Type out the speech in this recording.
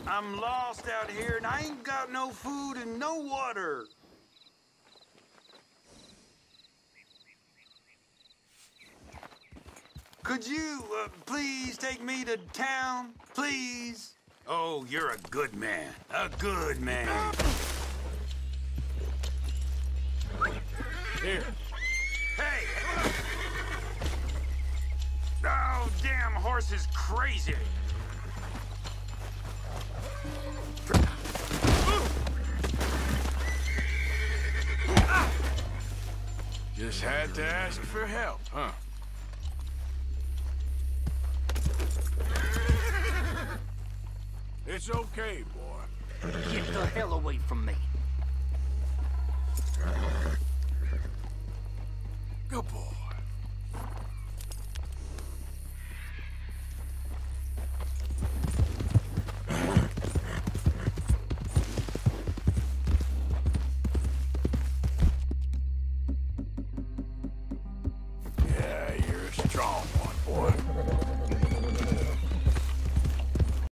I'm lost out here and I ain't got no food and no water. Could you, please take me to town, please? Oh, you're a good man. A good man. Here. Hey! Oh, damn horse is crazy. Just had to ask for help, huh? It's okay, boy. Get the hell away from me. Good boy. Yeah, you're a strong one, boy.